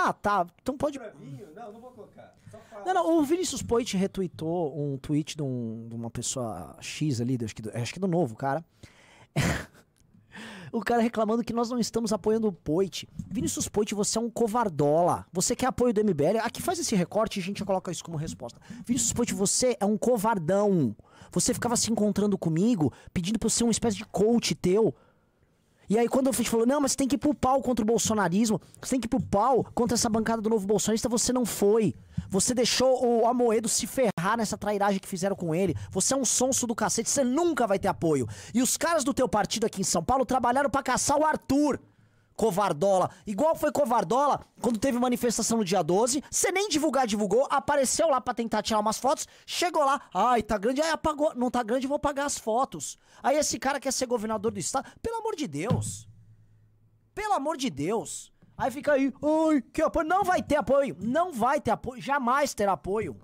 Ah, tá. Então pode... Não vou colocar. Só fala. Não, o Vinícius Poit retweetou um tweet de uma pessoa X ali, acho que do Novo, cara. O cara reclamando que nós não estamos apoiando o Poit. Vinícius Poit, você é um covardola. Você quer apoio do MBL? Aqui faz esse recorte e a gente coloca isso como resposta. Vinícius Poit, você é um covardão. Você ficava se encontrando comigo, pedindo pra eu ser uma espécie de coach teu. E aí quando a gente falou, não, mas você tem que ir pro pau contra o bolsonarismo, você tem que ir pro pau contra essa bancada do novo bolsonarista, você não foi. Você deixou o Amoedo se ferrar nessa trairagem que fizeram com ele. Você é um sonso do cacete, você nunca vai ter apoio. E os caras do teu partido aqui em São Paulo trabalharam pra caçar o Arthur. Covardola. Igual foi covardola quando teve manifestação no dia 12, você nem divulgou, apareceu lá pra tentar tirar umas fotos, chegou lá, ai, tá grande, aí apagou, não tá grande, vou apagar as fotos. Aí esse cara quer ser governador do estado, pelo amor de Deus. Pelo amor de Deus. Aí fica aí, ai, que apoio, não vai ter apoio, jamais terá apoio.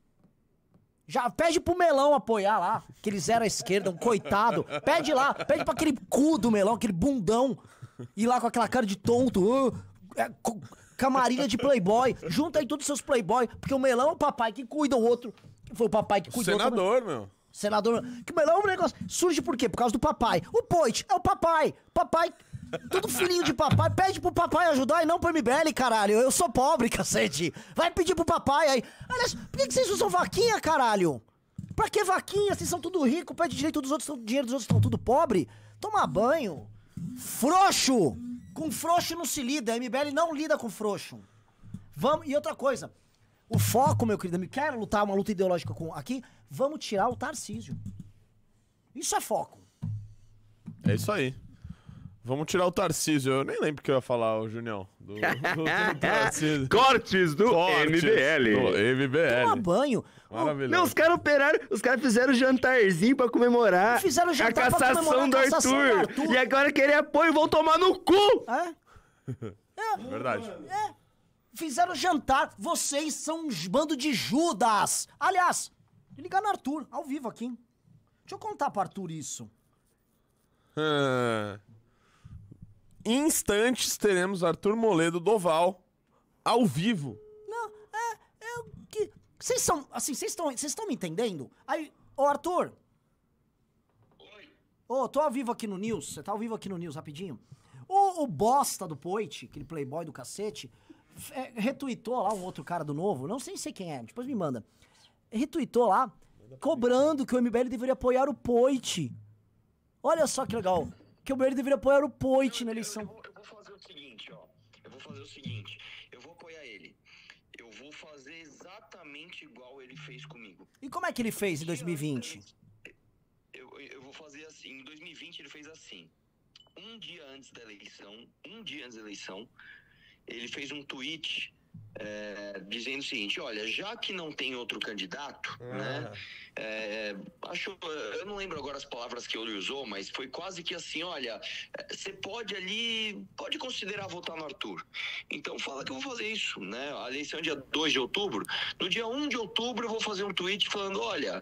Já pede pro Melão apoiar lá, que eles eram à esquerda, um coitado. Pede lá, pede pra aquele cu do Melão, aquele bundão, ir lá com aquela cara de tonto, camarilha de playboy. Junta aí todos os seus playboy, porque o Melão é o papai que cuida, o outro foi o papai que cuidou. Senador, meu. Senador, que o Melão é um negócio, surge por quê? Por causa do papai. O Poit é o papai, tudo filhinho de papai, pede pro papai ajudar e não pro MBL, caralho. Eu sou pobre, cacete. Vai pedir pro papai aí. Aliás, por que vocês usam vaquinha, caralho? Pra que vaquinha? Vocês são tudo rico, pede direito dos outros, dinheiro dos outros estão tudo pobre. Toma banho. Frouxo. Com frouxo não se lida, a MBL não lida com frouxo. Vamos, e outra coisa. O foco, meu querido, me quero lutar uma luta ideológica com aqui, vamos tirar o Tarcísio. Isso é foco. É isso aí. Vamos tirar o Tarcísio. Eu nem lembro o que eu ia falar, o Junião. Do Tarcísio. Cortes do MBL. Do MBL. Toma banho. Maravilhoso. Não, os caras operaram, os caras fizeram jantarzinho pra comemorar Fizeram jantar a pra cassação comemorar do a cassação do Arthur. Arthur. E agora querer apoio, vão tomar no cu! Verdade. Fizeram jantar. Vocês são um bando de Judas. Aliás, ligar no Arthur, ao vivo aqui. Deixa eu contar pro Arthur isso. Em instantes teremos Arthur Moledo Doval ao vivo. Não, que vocês são, assim, vocês estão me entendendo? Aí, ô Arthur. Oi. Ô, tô ao vivo aqui no News, você tá ao vivo aqui no News, rapidinho. O bosta do Poit, aquele playboy do cacete, retweetou lá um outro cara do Novo, não sei quem é, depois me manda. Retweetou lá, cobrando que o MBL deveria apoiar o Poit. Olha só que legal, que o MBL deveria apoiar o Poit na eleição. Eu vou fazer o seguinte, ó. Eu vou apoiar ele. Eu vou fazer exatamente igual ele fez comigo. E como é que ele fez em 2020? Eu vou fazer assim. Em 2020 ele fez assim. Um dia antes da eleição, ele fez um tweet dizendo o seguinte: olha, já que não tem outro candidato, né? Eu não lembro agora as palavras que ele usou, mas foi quase que assim: olha, você pode considerar votar no Arthur. Então fala que eu vou fazer isso, né? A eleição é dia 2 de outubro. No dia 1 de outubro eu vou fazer um tweet falando: olha,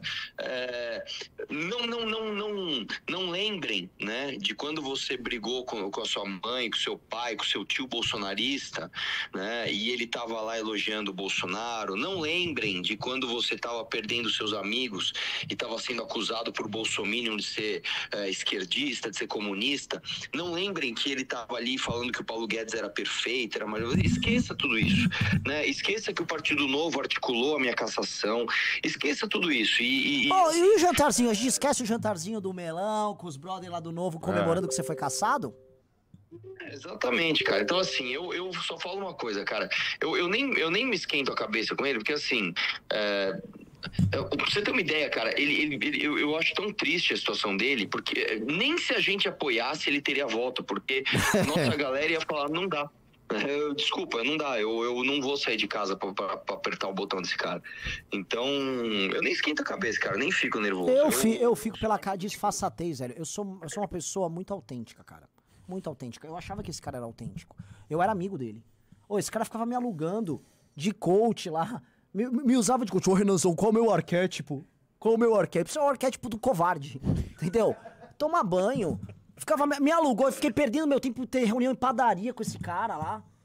não lembrem, né, de quando você brigou com a sua mãe, com seu pai, com seu tio bolsonarista, né? E ele tava lá elogiando o Bolsonaro. Não lembrem de quando você tava perdendo seus amigos e tava sendo acusado por bolsominion de ser esquerdista, de ser comunista. Não lembrem que ele tava ali falando que o Paulo Guedes era perfeito, era maravilhoso. Esqueça tudo isso, né? Esqueça que o Partido Novo articulou a minha cassação. Esqueça tudo isso. E o jantarzinho? A gente esquece o jantarzinho do Melão, com os brothers lá do Novo comemorando que você foi cassado? Exatamente, cara. Então, assim, eu só falo uma coisa, cara. Eu nem me esquento a cabeça com ele, porque, assim, pra você ter uma ideia, cara, eu acho tão triste a situação dele, porque nem se a gente apoiasse ele teria voto, porque nossa galera ia falar: não dá. Desculpa, não dá, eu não vou sair de casa pra apertar o botão desse cara. Então, eu nem esquento a cabeça, cara, nem fico nervoso. Eu fico pela cara de disfarçatez, velho. Eu sou uma pessoa muito autêntica, cara. Muito autêntica. Eu achava que esse cara era autêntico. Eu era amigo dele. Esse cara ficava me alugando de coach lá. Me usava de coach. Ô, Renanzão, qual é o meu arquétipo? Isso é o arquétipo do covarde. Entendeu? Tomar banho. Me alugou, eu fiquei perdendo meu tempo por ter reunião em padaria com esse cara lá.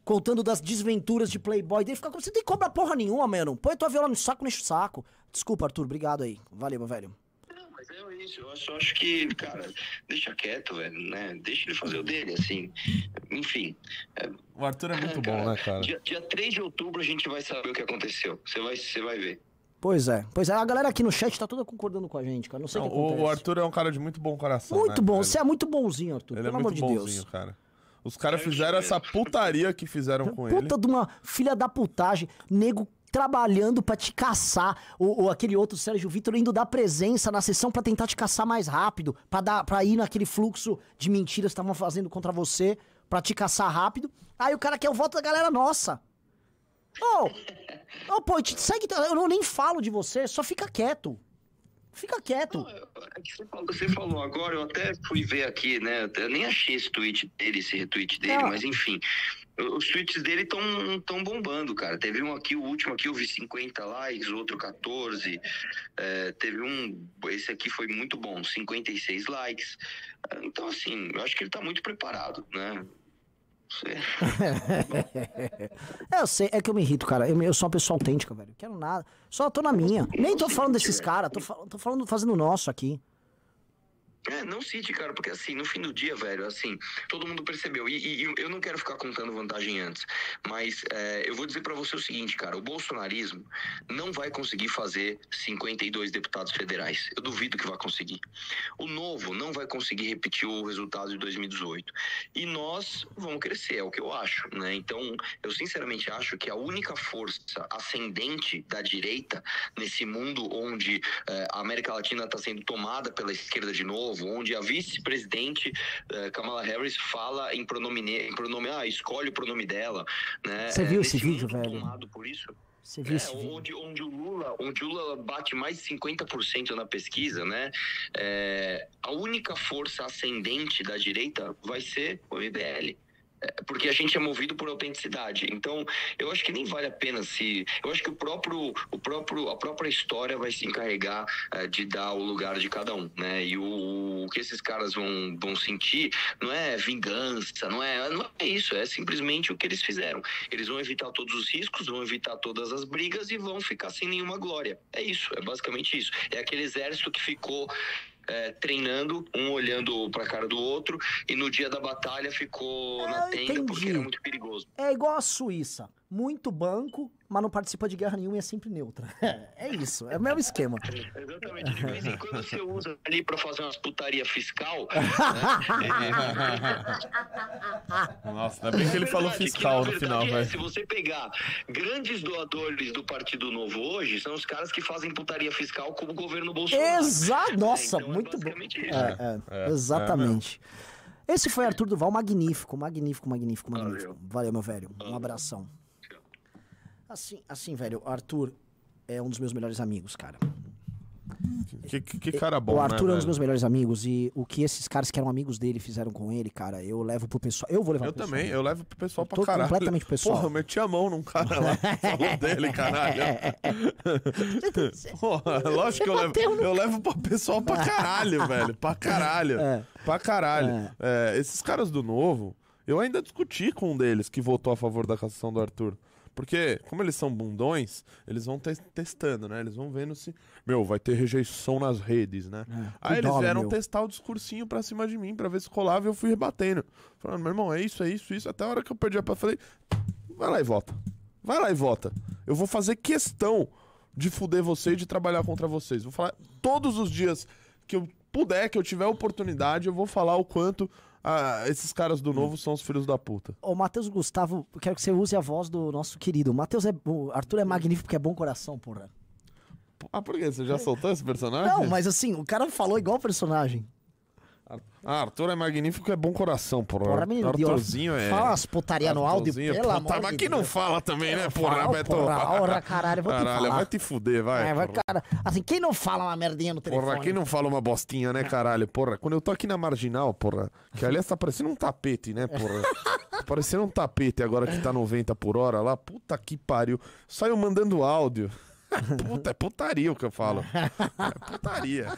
contando das desventuras de Playboy dele. Fica como você não tem que cobrar porra nenhuma, mano. Põe tua viola no saco, não enche o saco. Desculpa, Arthur, obrigado aí. Valeu, meu velho. Mas é isso, eu só acho que, cara, deixa quieto, velho, né? Deixa ele fazer o dele, assim. Enfim. O Arthur é muito bom, né, cara? Dia 3 de outubro a gente vai saber o que aconteceu. Você vai ver. Pois é. A galera aqui no chat tá toda concordando com a gente, cara. Não sei o que acontece. O Arthur é um cara de muito bom coração, Muito né, bom. velho? Você é muito bonzinho, Arthur. Ele Pelo é amor muito de bonzinho, Deus. cara. Os caras fizeram essa putaria que fizeram com ele. Puta de uma filha da putagem. Nego trabalhando pra te caçar. Aquele outro Sérgio Vitor indo dar presença na sessão pra tentar te caçar mais rápido. Pra ir naquele fluxo de mentiras que estavam fazendo contra você. Pra te caçar rápido. Aí o cara quer o voto da galera nossa. Pô, segue. Eu nem falo de você, só fica quieto. Fica quieto. Não, é que você falou agora, eu até fui ver aqui, né? Eu nem achei esse tweet dele, esse retweet dele, mas enfim. Os tweets dele estão bombando, cara. Teve um aqui, o último aqui, eu vi 50 likes, outro 14. Teve esse aqui foi muito bom, 56 likes. Então, assim, eu acho que ele tá muito preparado, né? Eu sei, é que eu me irrito, cara. Eu sou uma pessoa autêntica, velho. Quero nada. Só tô na minha. Nem tô falando desses caras, tô falando, fazendo o nosso aqui. Não cite, cara, porque assim, no fim do dia, velho, assim, todo mundo percebeu, e eu não quero ficar contando vantagem antes, mas eu vou dizer pra você o seguinte, cara, o bolsonarismo não vai conseguir fazer 52 deputados federais, eu duvido que vai conseguir. O Novo não vai conseguir repetir o resultado de 2018, e nós vamos crescer, é o que eu acho, né? Então, eu sinceramente acho que a única força ascendente da direita, nesse mundo onde a América Latina está sendo tomada pela esquerda de novo, onde a vice-presidente Kamala Harris fala em pronome, escolhe o pronome dela, né? Você viu esse vídeo, velho? Tomado por isso. Você viu esse vídeo? Onde o Lula bate mais de 50% na pesquisa, né? A única força ascendente da direita vai ser o MBL. Porque a gente é movido por autenticidade. Então, eu acho que nem vale a pena eu acho que a própria história vai se encarregar de dar o lugar de cada um, né? E o que esses caras vão sentir não é vingança, não é isso, é simplesmente o que eles fizeram. Eles vão evitar todos os riscos, vão evitar todas as brigas e vão ficar sem nenhuma glória. É isso, é basicamente isso. É aquele exército que ficou treinando, um olhando pra cara do outro, e no dia da batalha ficou na tenda porque era muito perigoso. É igual a Suíça. Muito banco, mas não participa de guerra nenhuma e é sempre neutra. É isso, é o mesmo esquema. Exatamente. De vez em quando você usa ali pra fazer umas putaria fiscal. Nossa, ainda bem que ele falou fiscal no final, velho. Se você pegar grandes doadores do Partido Novo hoje, são os caras que fazem putaria fiscal como o governo Bolsonaro. Exato! Nossa, então muito bom. Isso, Exatamente. Esse foi Arthur Duval, magnífico. Valeu, meu velho. Um abração. Assim, velho, o Arthur é um dos meus melhores amigos, cara. Que cara bom, o Arthur né, é um dos meus melhores amigos e o que esses caros que eram amigos dele fizeram com ele, cara, eu levo pro pessoal. Eu vou levar pro pessoal. Eu também, eu levo pro pessoal pra caralho. Completamente pro pessoal. Porra, eu meti a mão num cara lá, falou dele, caralho. Porra, lógico que eu levo pro pessoal pra caralho, velho. Pra caralho. Pra caralho. Esses caras do Novo, eu ainda discuti com um deles que votou a favor da cassação do Arthur. Porque, como eles são bundões, eles vão testando, né? Eles vão vendo se... vai ter rejeição nas redes, né? Aí eles vieram testar o discursinho pra cima de mim, pra ver se colava, e eu fui rebatendo. Falando, meu irmão, é isso. Até a hora que eu perdi a pá, falei, vai lá e vota. Eu vou fazer questão de fuder você e de trabalhar contra vocês. Vou falar todos os dias que eu puder, que eu tiver oportunidade, eu vou falar o quanto... esses caras do Novo são os filhos da puta. Ô, Matheus Gustavo, eu quero que você use a voz do nosso querido. O Arthur é magnífico porque é bom coração, porra. Por quê? Você já soltou esse personagem? Não, mas assim, o cara falou igual o personagem. Arthur é magnífico, é bom coração, porra. Porra, menino, Arthurzinho é... Fala umas putaria no áudio, pelo amor de mas Deus. quem não fala também, né, porra, Beto? Porra, caralho, vou te falar. Vai te fuder, vai. Cara, assim, quem não fala uma merdinha no telefone? Porra, quem não fala uma bostinha, né, caralho? Porra, quando eu tô aqui na Marginal, porra, que aliás tá parecendo um tapete, né, porra? Tá parecendo um tapete agora que tá 90 por hora lá. Puta que pariu. Saiu mandando áudio. Puta, é putaria o que eu falo. É putaria.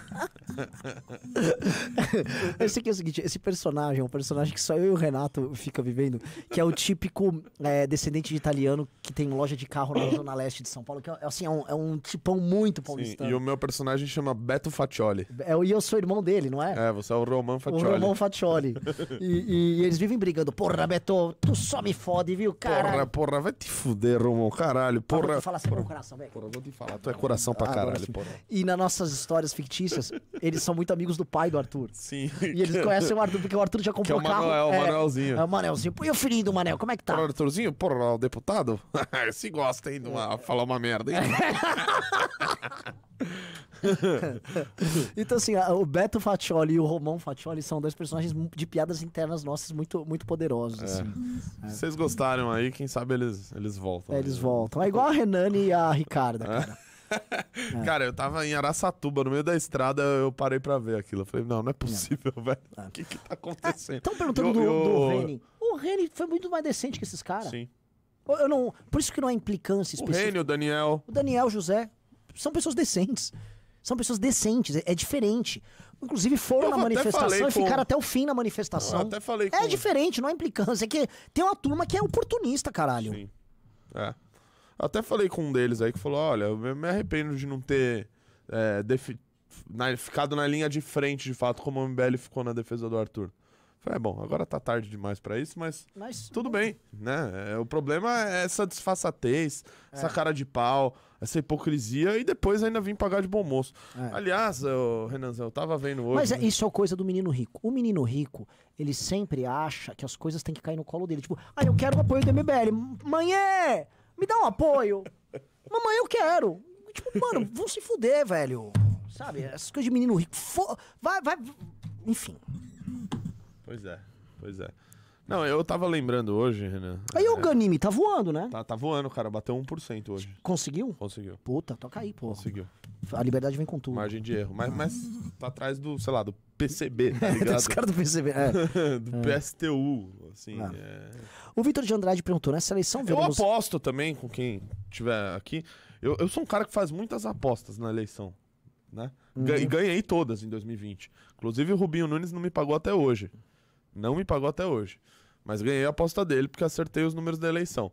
Esse aqui é o seguinte, esse personagem é um personagem que só eu e o Renato fica vivendo, que é o típico descendente de italiano que tem loja de carro na zona leste de São Paulo, que assim, é um tipão muito paulistano. Sim, e o meu personagem chama Beto Faccioli. E eu sou irmão dele, não é? É, você é o Roman Faccioli. O Roman Faccioli. e eles vivem brigando. Porra, Beto, tu só me fode, viu, cara? Porra, vai te fuder, Roman, caralho. Porra. Vou falar assim com o coração, velho. Porra, vou te falar, tu é coração pra caralho, porra. E nas nossas histórias fictícias, eles são muito amigos do pai do Arthur. Sim. E eles conhecem o Arthur, porque o Arthur já comprou que é o carro. Manuel, o Manelzinho. É o Manelzinho. E o filhinho do Manel, como é que tá? Porra, Arthurzinho, porra, o deputado? Se gosta, hein, de falar uma merda, hein? Então, assim, o Beto Faccioli e o Romão Faccioli são dois personagens de piadas internas nossas muito, muito poderosos. Assim. Se vocês gostaram aí, quem sabe eles voltam. Eles voltam. É igual a Renane e a Ricarda, cara. Cara, eu tava em Araçatuba, no meio da estrada, eu parei pra ver aquilo. Eu falei, não é possível, velho. O que tá acontecendo? Estão perguntando do Reni. O Reni foi muito mais decente que esses caras. Sim. Por isso que não há implicância O específica. Reni, o Daniel. O Daniel, o José, são pessoas decentes. São pessoas decentes, é diferente. Inclusive foram na manifestação e ficaram até o fim na manifestação. Eu até falei É diferente, não há implicância. É que tem uma turma que é oportunista, caralho. Sim. É. Eu até falei com um deles aí que falou, olha, eu me arrependo de não ter ficado na linha de frente, de fato, como o MBL ficou na defesa do Arthur. Falei, bom, agora tá tarde demais pra isso, mas tudo bem, né? O problema é essa disfarçatez, essa cara de pau, essa hipocrisia, e depois ainda vim pagar de bom moço. Aliás, Renanzão, eu tava vendo hoje... Mas isso é coisa do menino rico. O menino rico, ele sempre acha que as coisas têm que cair no colo dele. Tipo, eu quero o apoio do MBL. Mãe, me dá um apoio. Mamãe, eu quero. Tipo, mano, vão se fuder, velho. Sabe, essas coisas de menino rico. Vai. Enfim. Pois é. Não, eu tava lembrando hoje, Renan. Aí o Ganime tá voando, né? Tá voando, cara. Bateu 1% hoje. Conseguiu? Conseguiu. Puta, toca aí, pô. Conseguiu. A liberdade vem com tudo. Margem de erro. Mas tá atrás do, sei lá, do PCB, tá ligado? Os caras do PCB. Do PSTU, assim. O Vitor de Andrade perguntou, nessa eleição... Eu aposto também com quem tiver aqui. Eu sou um cara que faz muitas apostas na eleição, né? E ganhei todas em 2020. Inclusive o Rubinho Nunes não me pagou até hoje. Não me pagou até hoje. Mas ganhei a aposta dele porque acertei os números da eleição.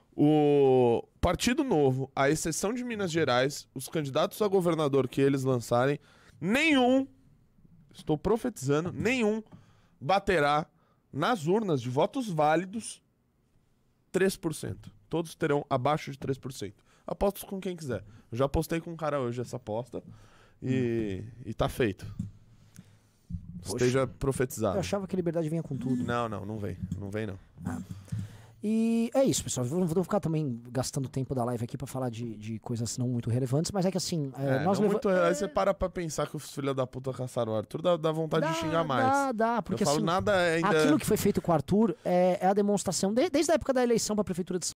O Partido Novo, à exceção de Minas Gerais, os candidatos a governador que eles lançarem, nenhum, estou profetizando, nenhum baterá nas urnas de votos válidos 3%. Todos terão abaixo de 3%. Aposto com quem quiser. Eu já apostei com um cara hoje essa aposta e tá feito. Esteja profetizado. Eu achava que a liberdade vinha com tudo. Não vem. Não vem, não. E é isso, pessoal. Vou ficar também gastando tempo da live aqui pra falar de coisas não muito relevantes, mas é que assim... Aí você para pra pensar que os filhos da puta caçaram o Arthur, dá vontade de xingar mais. Dá, porque eu falo, assim, nada ainda... aquilo que foi feito com o Arthur é a demonstração, desde a época da eleição pra Prefeitura de